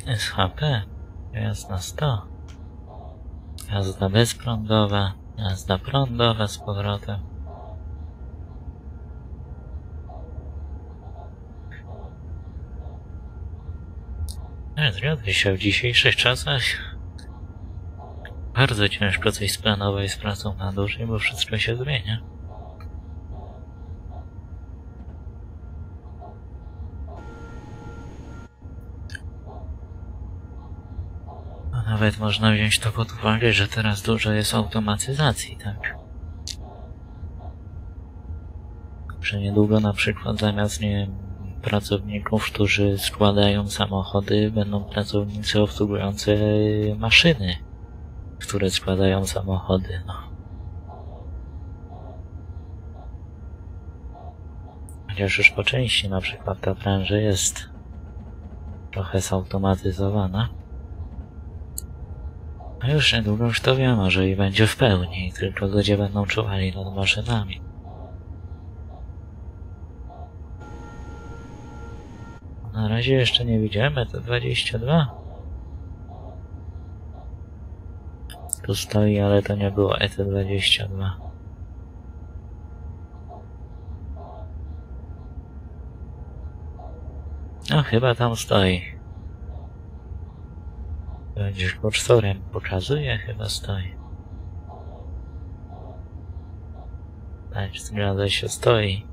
SHP, jazda 100, jazda bezprądowa, jazda prądowa z powrotem. Zgadza się, w dzisiejszych czasach bardzo ciężko coś splanować z pracą na dłużej, bo wszystko się zmienia. A nawet można wziąć to pod uwagę, że teraz dużo jest automatyzacji, tak? Że niedługo na przykład zamiast, nie wiem, pracowników, którzy składają samochody, będą pracownicy obsługujący maszyny, które składają samochody, no. Chociaż już po części na przykład ta branża jest trochę zautomatyzowana. A już niedługo już to wiem, może i będzie w pełni, tylko ludzie będą czuwali nad maszynami. Na razie jeszcze nie widziałem ET22. Tu stoi, ale to nie było ET22. No chyba tam stoi. Będziesz kursorem pokazuje, chyba stoi. Tak, zgadza się, stoi.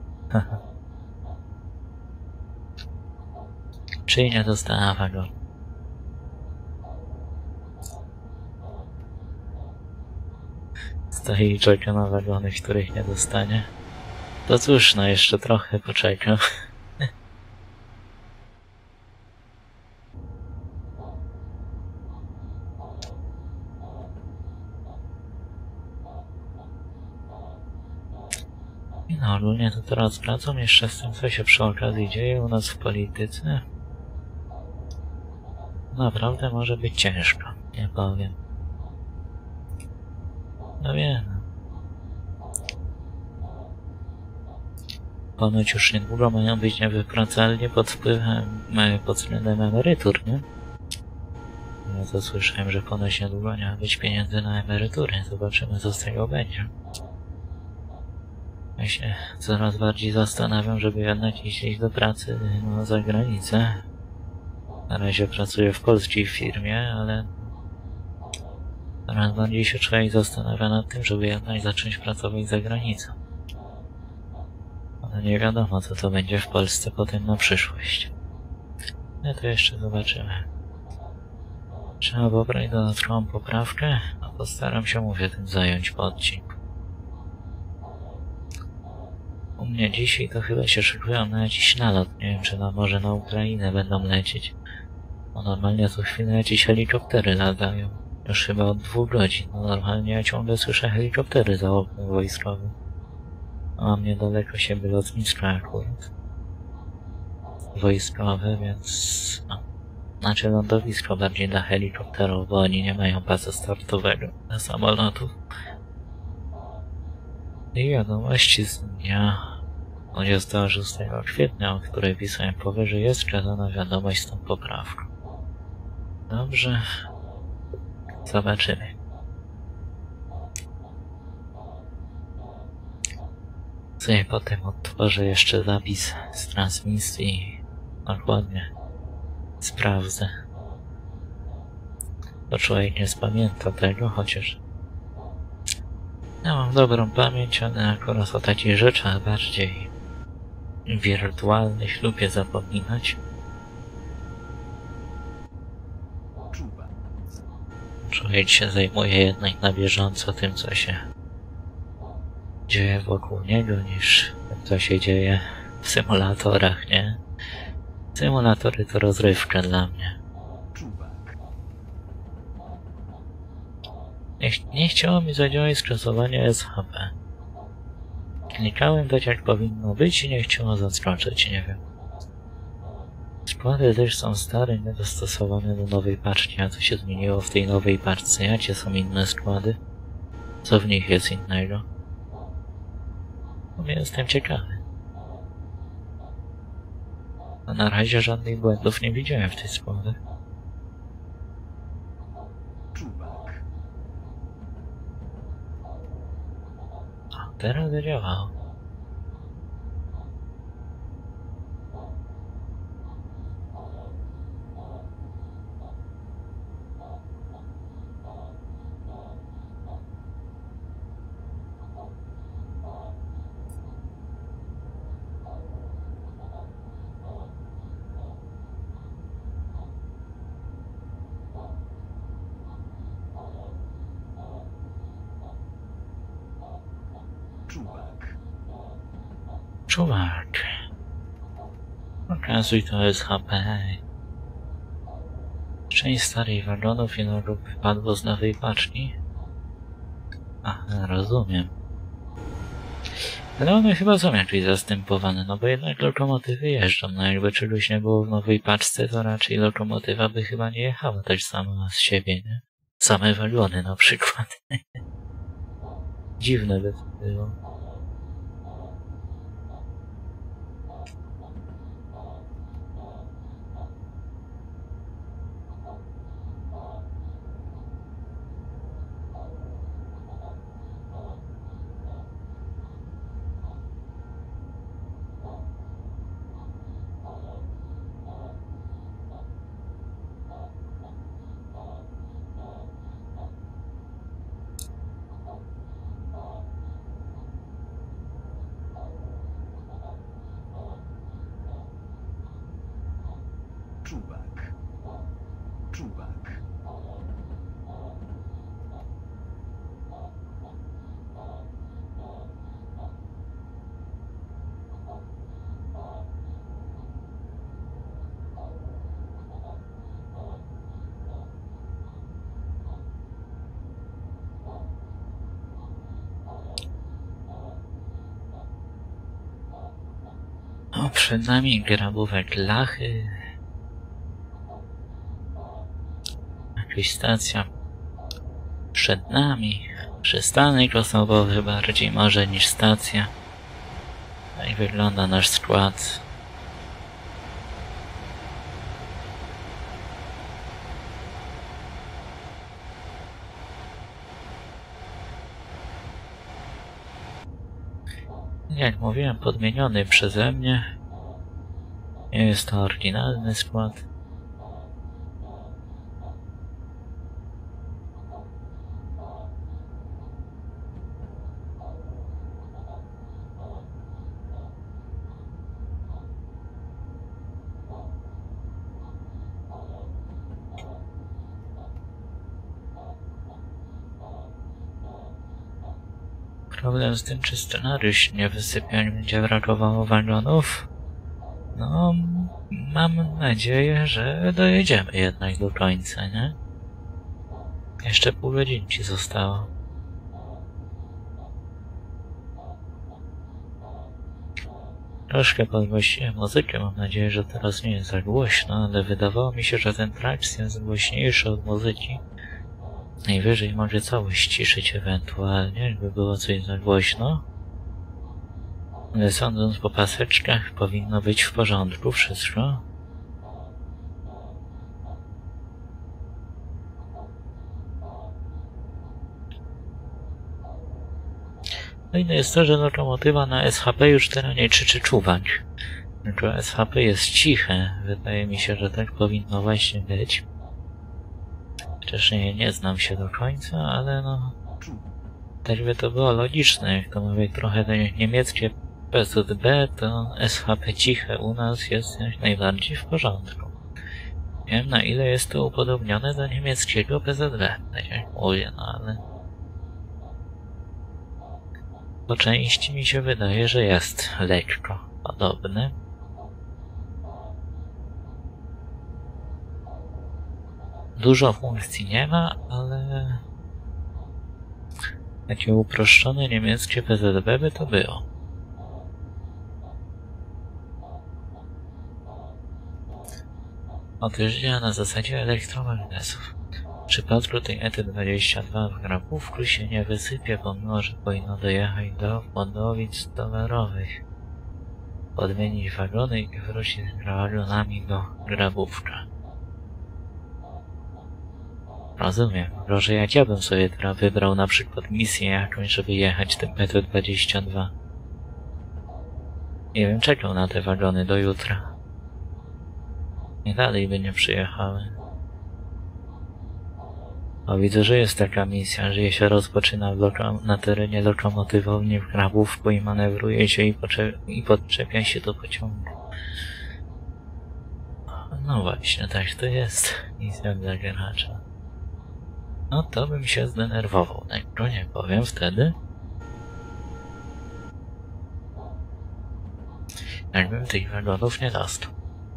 Czyli nie dostała wagonu. Stoi i czeka na wagony, których nie dostanie. To cóż, no jeszcze trochę poczekam. No ogólnie to teraz wracam jeszcze z tym, co się przy okazji dzieje u nas w polityce. Naprawdę może być ciężko, nie powiem. No wiem. Ponoć już niedługo mają być niewypłacalni pod wpływem, pod względem emerytur, nie? Ja to słyszałem, że ponoć niedługo nie ma być pieniędzy na emerytury. Zobaczymy, co z tego będzie. Ja się coraz bardziej zastanawiam, żeby jednak iść do pracy za granicę. Na razie pracuję w polskiej firmie, ale coraz bardziej się człowiek zastanawia nad tym, żeby jednak zacząć pracować za granicą. Ale nie wiadomo, co to będzie w Polsce potem na przyszłość. No to jeszcze zobaczymy. Trzeba pobrać dodatkową poprawkę, a postaram się, mówię, tym zająć po odcinku. U mnie dzisiaj to chyba się szykują na jakiś nalot, nie wiem, czy może na Ukrainę będą lecieć. No normalnie co chwilę jakieś helikoptery latają. Już chyba od 2 godzin. No normalnie ja ciągle słyszę helikoptery za oknem wojskowym. A mam niedaleko siebie lotnisko akurat. Wojskowe, więc no. Znaczy lądowisko bardziej dla helikopterów, bo oni nie mają pasa startowego dla samolotów. I wiadomości z dnia 26 kwietnia, o której pisałem powyżej, jest przekazana wiadomość z tą poprawką. Dobrze. Zobaczymy. Sobie potem odtworzę jeszcze zapis z transmisji. Dokładnie. Sprawdzę. Bo człowiek nie spamięta tego, chociaż ja mam dobrą pamięć, ale akurat o takich rzeczach bardziej wirtualnych lubię zapominać. Człowiek się zajmuje jednak na bieżąco tym, co się dzieje wokół niego, niż tym, co się dzieje w symulatorach, nie? Symulatory to rozrywka dla mnie. Nie chciało mi zadziałać skrzyżowanie SHP. Klikałem tak jak powinno być i nie chciało zaskoczyć, nie wiem. Składy też są stare, niedostosowane do nowej paczki, a co się zmieniło w tej nowej paczce? Jakie są inne składy? Co w nich jest innego? No, jestem ciekawy. A na razie żadnych błędów nie widziałem w tej sprawie. A, teraz zadziałało. Czuwak. Pokazuj to SHP. Część starych wagonów i nogów wypadło z nowej paczki. Aha, rozumiem. Ale one chyba są jakieś zastępowane, no bo jednak lokomotywy jeżdżą, no jakby czegoś nie było w nowej paczce, to raczej lokomotywa by chyba nie jechała tak sama z siebie, nie? Same wagony na przykład. Dziwne by to było. Czuwak. O, przed nami grabówek Lachy. Jakaś stacja przed nami. Przystanek osobowy bardziej może niż stacja. Tak wygląda nasz skład. Jak mówiłem, podmieniony przeze mnie. Nie jest to oryginalny skład. Problem z tym, czy scenariusz nie wysypiał, będzie brakowało wagonów. No, mam nadzieję, że dojedziemy jednak do końca, nie? Jeszcze pół godzinki zostało. Troszkę podgłośniłem muzykę, mam nadzieję, że teraz nie jest za głośno, ale wydawało mi się, że ten tracks jest głośniejszy od muzyki. Najwyżej mogę całość ciszyć ewentualnie, jakby było coś za głośno. Ale sądząc po paseczkach, powinno być w porządku wszystko. No inne jest to, że lokomotywa na SHP już teraz nie krzyczy czuwać. Tylko SHP jest ciche. Wydaje mi się, że tak powinno właśnie być. Chociaż nie znam się do końca, ale no... tak by to było logiczne, jak to mówię, trochę te niemieckie PZB, to SHP ciche u nas jest jak najbardziej w porządku. Nie wiem, na ile jest to upodobnione do niemieckiego PZB, tak jak mówię, no ale... po części mi się wydaje, że jest lekko podobny. Dużo funkcji nie ma, ale... takie uproszczone niemieckie PZB by to było. Otóż działa na zasadzie elektromagnetów. W przypadku tej ET-22 w grabówku się nie wysypie, pomimo że powinno dojechać do podowic towarowych. podmienić wagony i wrócić z wagonami do grabówka. Rozumiem. Może jak ja bym sobie teraz wybrał na przykład misję jakąś, żeby jechać tym PT-22. Nie wiem, czekał na te wagony do jutra. I dalej by nie przyjechały. O, widzę, że jest taka misja, że się rozpoczyna na terenie lokomotywowni w grabówku i manewruje się i podczepia się do pociągu. No właśnie, tak to jest. Misja dla gracza. No to bym się zdenerwował, tego nie powiem wtedy. Jakbym tych wagonów nie dostał.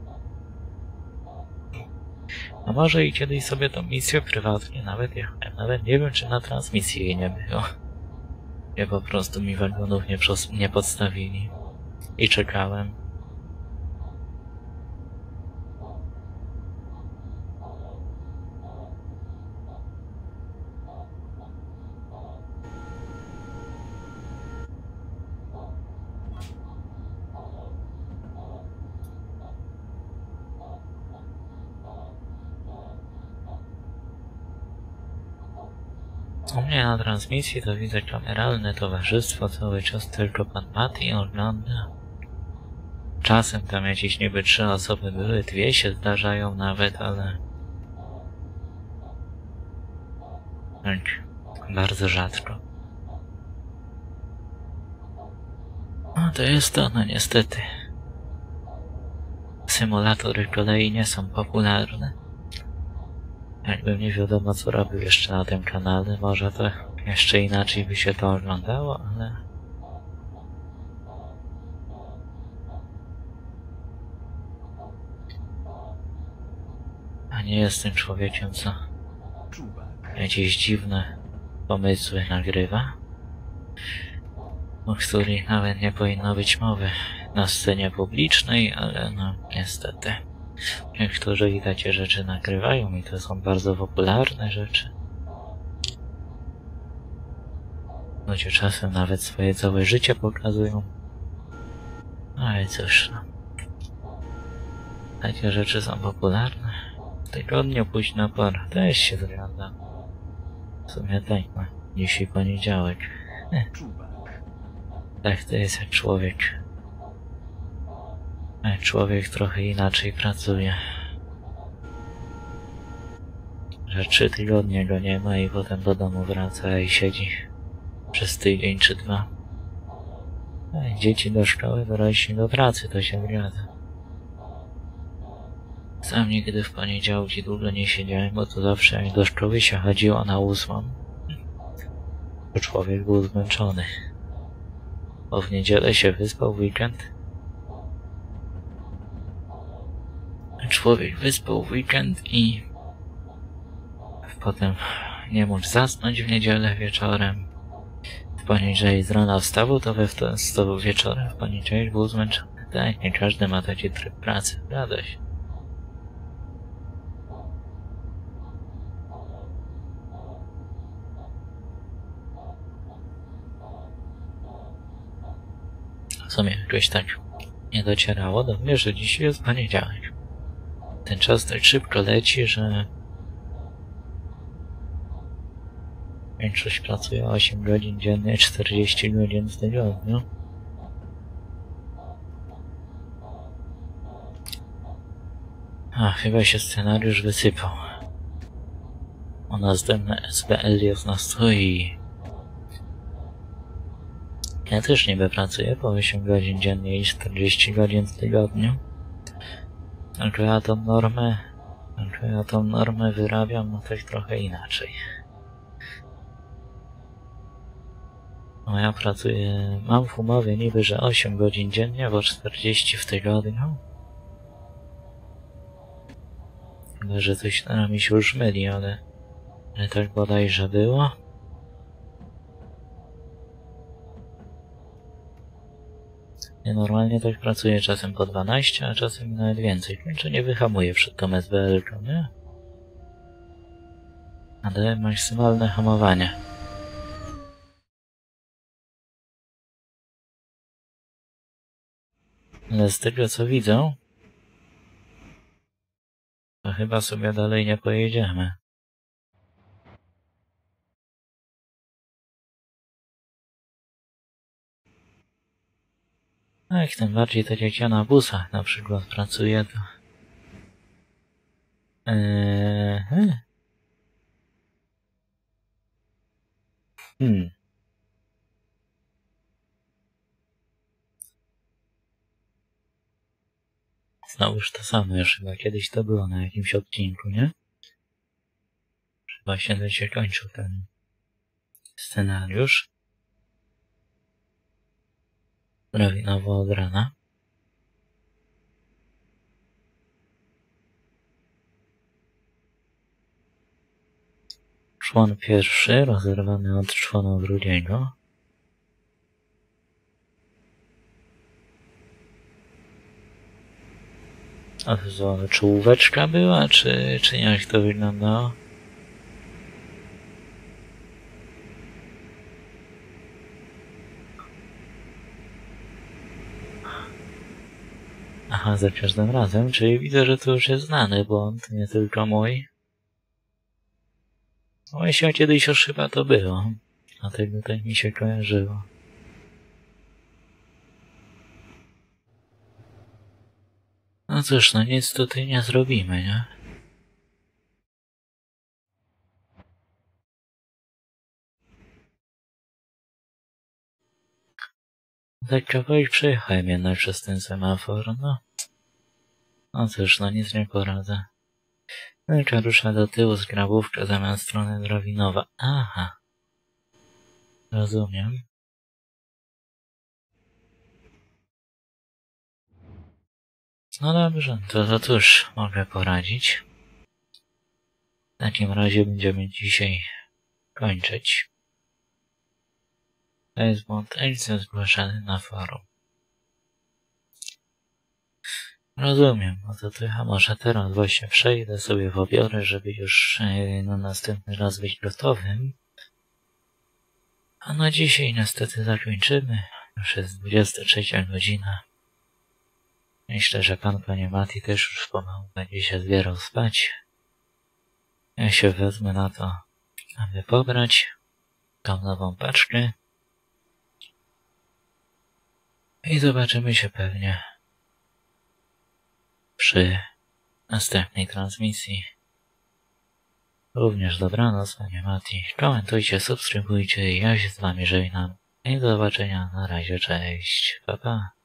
A może i kiedyś sobie tą misję prywatnie nawet jechałem. Nawet nie wiem, czy na transmisji jej nie było. Gdzie po prostu mi wagonów nie podstawili. I czekałem. U mnie na transmisji to widzę kameralne towarzystwo, cały czas tylko pan Mati ogląda. Czasem tam jakieś niby 3 osoby były, 2 się zdarzają nawet, ale... tak, bardzo rzadko. No to jest to, no niestety. Symulatory kolei nie są popularne. Jakbym nie wiadomo co robił jeszcze na tym kanale, może to jeszcze inaczej by się to oglądało, ale... A nie jestem człowiekiem, co jakieś dziwne pomysły nagrywa, o których nawet nie powinno być mowy na scenie publicznej, ale no niestety. Niektórzy i takie rzeczy nagrywają i to są bardzo popularne rzeczy. Ludzie czasem nawet swoje całe życie pokazują. Ale cóż, no. Takie rzeczy są popularne. W tygodniu późna pora też się zgadza. W sumie tak, no. Dzisiaj poniedziałek. Tak to jest jak człowiek. Jak człowiek trochę inaczej pracuje. Że 3 tygodnie go nie ma i potem do domu wraca i siedzi przez tydzień czy 2. Dzieci do szkoły, dorośli do pracy, to się zgadza. Sam nigdy w poniedziałki długo nie siedziałem, bo to zawsze jak do szkoły się chodziło na 8, to człowiek był zmęczony. Bo w niedzielę się wyspał, w weekend. Człowiek wyspał w weekend i potem nie mógł zasnąć w niedzielę wieczorem. W poniedziałek z rana wstawał, to wieczorem w poniedziałek był zmęczony. Tak, nie każdy ma taki tryb pracy, zgadza się. W sumie jakoś tak nie docierało do mnie, że dzisiaj jest poniedziałek. Ten czas tak szybko leci, że większość pracuje 8 godzin dziennie, 40 godzin w tygodniu. A, chyba się scenariusz wysypał. O następne SBL jest na stoi. Ja też niby pracuję po 8 godzin dziennie i 40 godzin w tygodniu. Tylko ja tą normę wyrabiam no tak trochę inaczej. No ja pracuję, mam w umowie niby, że 8 godzin dziennie, bo 40 w tygodniu. Chyba, że coś tam mi się już myli, ale tak bodajże było. Ja normalnie tak pracuję czasem po 12, a czasem nawet więcej. Kończę nie wyhamuję przed tą SBL-ką, nie? Ale maksymalne hamowanie. Ale z tego co widzę, to chyba sobie dalej nie pojedziemy. Jak tym bardziej tak jak ja na busach na przykład pracuję, to... Znowuż to samo już chyba kiedyś to było na jakimś odcinku, nie? Właśnie to się kończył ten scenariusz. Prawidłowo od rana. Człon pierwszy rozerwany od członu drugiego. A to czołóweczka była, czy jak to wyglądało? Aha, za każdym razem, czyli widzę, że to już jest znany błąd, nie tylko mój. Właśnie kiedyś już chyba to było, dlatego tak mi się kojarzyło. No cóż, no nic tutaj nie zrobimy, nie? Tak kawałek przejechałem jednak przez ten semafor, no. No cóż, no nic nie poradzę. Tylko rusza do tyłu z grabówka zamiast strony drabinowa. Aha. Rozumiem. No dobrze, to cóż mogę poradzić. W takim razie będziemy dzisiaj kończyć. To jest błąd Elce zgłaszany na forum. Rozumiem, no to ja może teraz właśnie przejdę sobie w obiory, żeby już na następny raz być gotowym. A na dzisiaj niestety zakończymy. Już jest 23 godzina. Myślę, że pan panie Mati też już pomału będzie się zbierał spać. Ja się wezmę na to, aby pobrać tą nową paczkę. I zobaczymy się pewnie przy następnej transmisji. Również dobranoc, panie Mati. Komentujcie, subskrybujcie i ja się z wami żegnam. I do zobaczenia. Na razie, cześć. Pa, pa.